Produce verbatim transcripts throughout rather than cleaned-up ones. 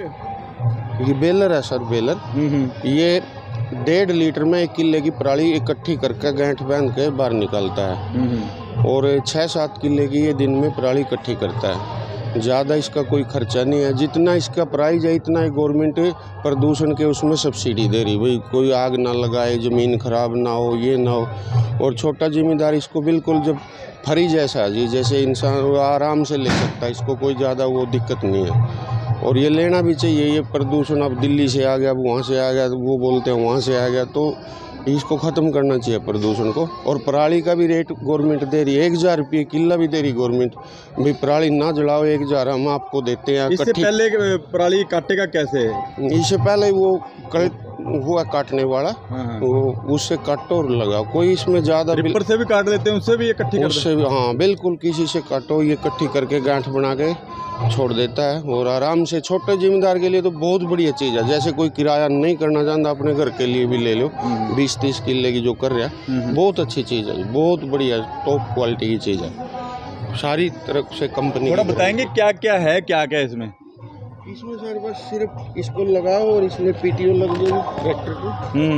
ये बेलर है sir, baler. ये डेढ़ लीटर में एक किले की पराली इकट्ठी करके गांठ बांध के बाहर निकालता है और छः सात किले की ये दिन में पराली इकट्ठी करता है। ज़्यादा इसका कोई खर्चा नहीं है, जितना इसका प्राइस है इतना ही गवर्नमेंट प्रदूषण के उसमें सब्सिडी दे रही। भाई कोई आग ना लगाए, ज़मीन खराब ना हो, ये ना हो। और छोटा जिम्मेदार इसको बिल्कुल जब फ्री जैसा जी, जैसे इंसान आराम से ले सकता है, इसको कोई ज़्यादा वो दिक्कत नहीं है। और ये लेना भी चाहिए। ये प्रदूषण अब दिल्ली से आ गया, अब वहाँ से आ गया, तो वो बोलते हैं वहाँ से आ गया, तो इसको ख़त्म करना चाहिए प्रदूषण को। और पराली का भी रेट गवर्नमेंट दे रही है, एक हज़ार रुपये किला भी दे रही गवर्नमेंट। भाई पराली ना जलाओ, एक हज़ार हम आपको देते हैं। इससे पहले पराली काटेगा कैसे? इससे पहले वो कल हुआ काटने वाला, वो उससे काटो और लगाओ। कोई इसमें ज़्यादा रिपर से भी काट लेते हैं, उससे भी इकट्ठी कर उससे भी, हाँ बिल्कुल, किसी से काटो, ये इकट्ठी करके गांठ बना के छोड़ देता है। और आराम से छोटे जिम्मेदार के लिए तो बहुत बढ़िया चीज़ है। जैसे कोई किराया नहीं करना चाहता, अपने घर के लिए भी ले लो, बीस तीस किले की जो कर रहा है, बहुत अच्छी चीज़ है, बहुत बढ़िया टॉप क्वालिटी की चीज़ है। सारी तरफ से कंपनी। थोड़ा बताएंगे क्या क्या है, क्या क्या है इसमें? इसमें सर बस सिर्फ इसको लगाओ और इसमें पीटीओ लग जाएगी ट्रैक्टर को,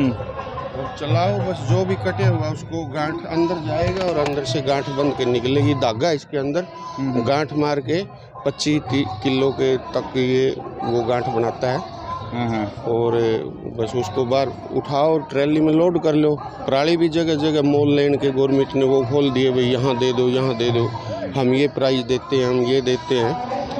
और चलाओ, बस जो भी कटे हुआ उसको गांठ अंदर जाएगा और अंदर से गांठ बंद के निकलेगी। धागा इसके अंदर गांठ मार के पच्चीस किलो के तक ये वो गांठ बनाता है। और बस उसको बाहर उठाओ और ट्रैली में लोड कर लो। पराली भी जगह जगह मोल लेन के गवर्नमेंट ने वो खोल दिए, भाई यहाँ दे दो, यहाँ दे दो, हम ये प्राइस देते हैं, हम ये देते हैं।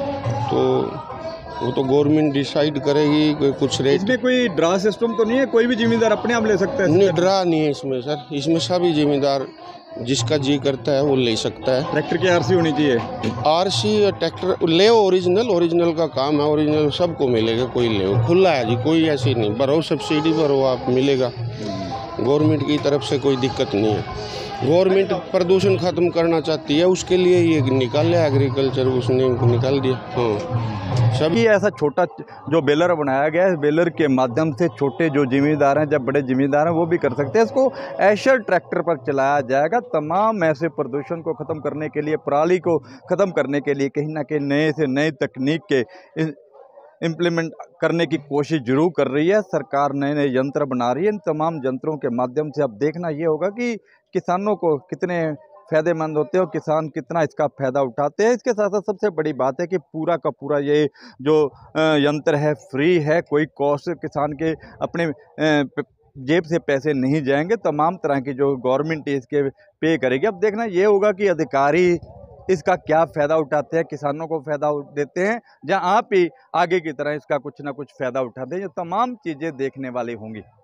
तो वो तो गवर्नमेंट डिसाइड करेगी। कोई कुछ रेट। इसमें कोई ड्रा सिस्टम तो नहीं है? कोई भी जिम्मेदार अपने आप ले सकता है? नहीं, ड्रा नहीं है इसमें सर। इसमें सभी जिम्मेदार जिसका जी करता है वो ले सकता है। ट्रैक्टर की आरसी होनी चाहिए। आरसी और ट्रैक्टर ले, ओरिजिनल ओरिजिनल का काम है, ओरिजिनल सबको मिलेगा, कोई ले, खुला है जी, कोई ऐसी नहीं। भरो सब्सिडी भरो, आप मिलेगा। गवर्नमेंट की तरफ से कोई दिक्कत नहीं है। गवर्नमेंट प्रदूषण खत्म करना चाहती है, उसके लिए ये निकाल लिया एग्रीकल्चर, उसने निकाल दिया। हाँ, सभी ऐसा छोटा जो बेलर बनाया गया है, बेलर के माध्यम से छोटे जो जिम्मेदार हैं, जब बड़े जिम्मेदार हैं वो भी कर सकते हैं। इसको ऐशर ट्रैक्टर पर चलाया जाएगा। तमाम ऐसे प्रदूषण को ख़त्म करने के लिए, पराली को ख़त्म करने के लिए कहीं ना कहीं नए से नए तकनीक के इम्प्लीमेंट करने की कोशिश जरूर कर रही है सरकार। नए नए यंत्र बना रही है। इन तमाम यंत्रों के माध्यम से अब देखना ये होगा कि किसानों को कितने फ़ायदेमंद होते हैं और किसान कितना इसका फ़ायदा उठाते हैं। इसके साथ साथ सबसे बड़ी बात है कि पूरा का पूरा ये जो यंत्र है फ्री है, कोई कॉस्ट किसान के अपने जेब से पैसे नहीं जाएंगे। तमाम तरह की जो गवर्नमेंट इसके पे करेगी। अब देखना ये होगा कि अधिकारी इसका क्या फ़ायदा उठाते हैं, किसानों को फ़ायदा देते हैं, या आप ही आगे की तरह इसका कुछ ना कुछ फ़ायदा उठाते हैं। ये तमाम चीज़ें देखने वाली होंगी।